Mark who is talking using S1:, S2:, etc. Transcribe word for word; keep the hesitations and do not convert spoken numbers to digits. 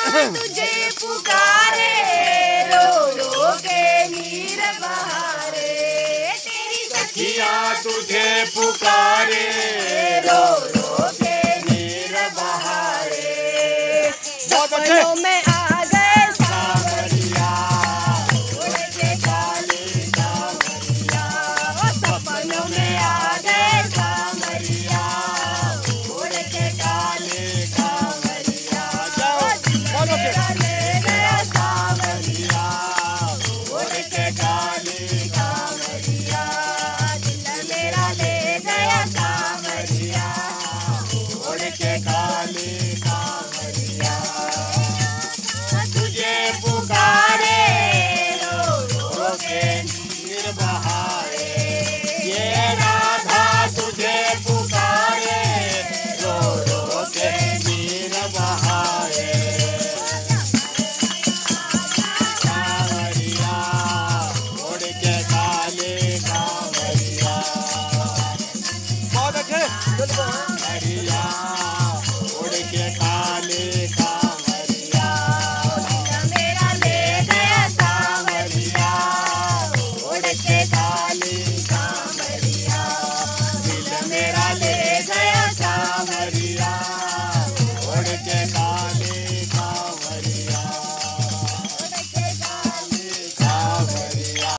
S1: तुझे पुकारे, रो रो के नीर बहारे। तेरी सखिया
S2: तुझे पुकारे,
S1: रो रो के नीर बहारे। सपनों में आ गए सांवरिया, उड़ के काले सांवरिया। सपनों में आ गए सांवरिया, उड़ के काले सांवरिया। दिल मेरा ले गया सांवरिया, उड़ के काले सांवरिया। दिल मेरा ले गया सांवरिया, उड़ के काले सांवरिया। तुझे पुकारे, रो रो के नीर बहारे। ये राधा तुझे पुकारे, रो रो के नीर बहारे। सांवरिया, उड़ के काले सांवरिया।
S2: बहुत अच्छे।
S1: सांवरिया, उड़ के काले सांवरिया। दिल मेरा ले गया सांवरिया, उड़ के काले सांवरिया। दिल मेरा ले